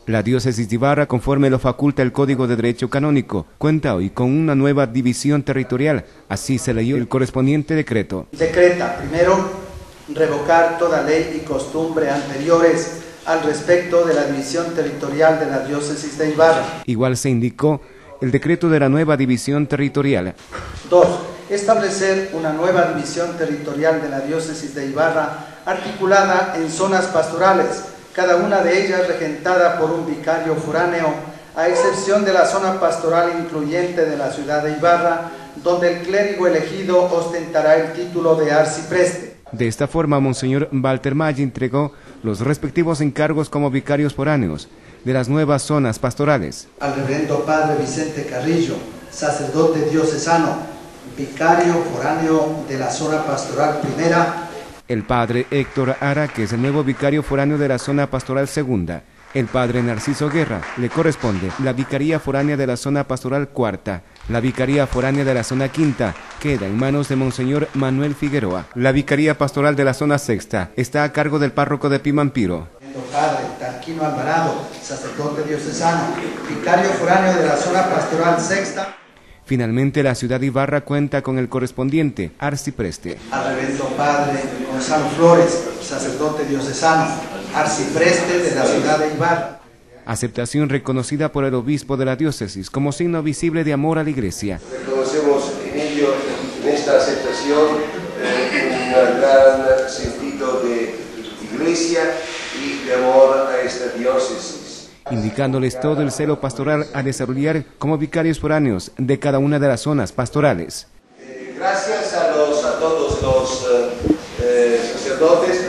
La diócesis de Ibarra, conforme lo faculta el Código de Derecho Canónico, cuenta hoy con una nueva división territorial. Así se leyó el correspondiente decreto. Decreta, primero, revocar toda ley y costumbre anteriores al respecto de la división territorial de la diócesis de Ibarra. Igual se indicó el decreto de la nueva división territorial. 2. Establecer una nueva división territorial de la diócesis de Ibarra articulada en zonas pastorales, cada una de ellas regentada por un vicario foráneo, a excepción de la zona pastoral incluyente de la ciudad de Ibarra, donde el clérigo elegido ostentará el título de arcipreste. De esta forma, Monseñor Walter Maggi entregó los respectivos encargos como vicarios foráneos de las nuevas zonas pastorales. Al reverendo padre Vicente Carrillo, sacerdote diocesano, vicario foráneo de la zona pastoral primera. El padre Héctor Ara, que es el nuevo vicario foráneo de la zona pastoral segunda. El padre Narciso Guerra le corresponde la vicaría foránea de la zona pastoral cuarta. La vicaría foránea de la zona quinta queda en manos de Monseñor Manuel Figueroa. La vicaría pastoral de la zona sexta está a cargo del párroco de Pimampiro. Padre Tarquino Alvarado, sacerdote diocesano, vicario foráneo de la zona pastoral sexta. Finalmente, la ciudad de Ibarra cuenta con el correspondiente arcipreste. Al reverendo padre Gonzalo Flores, sacerdote diocesano, arcipreste de la ciudad de Ibarra. Aceptación reconocida por el obispo de la diócesis como signo visible de amor a la iglesia. Reconocemos en ello, en esta aceptación, un gran sentido de iglesia y de amor a esta diócesis. Indicándoles todo el celo pastoral a desarrollar como vicarios foráneos de cada una de las zonas pastorales. Gracias a todos los sacerdotes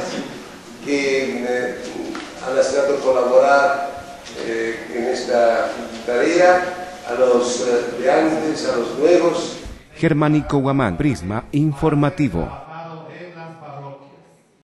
que han aceptado colaborar en esta tarea, a los de antes, a los nuevos. Germánico Guamán, Prisma Informativo.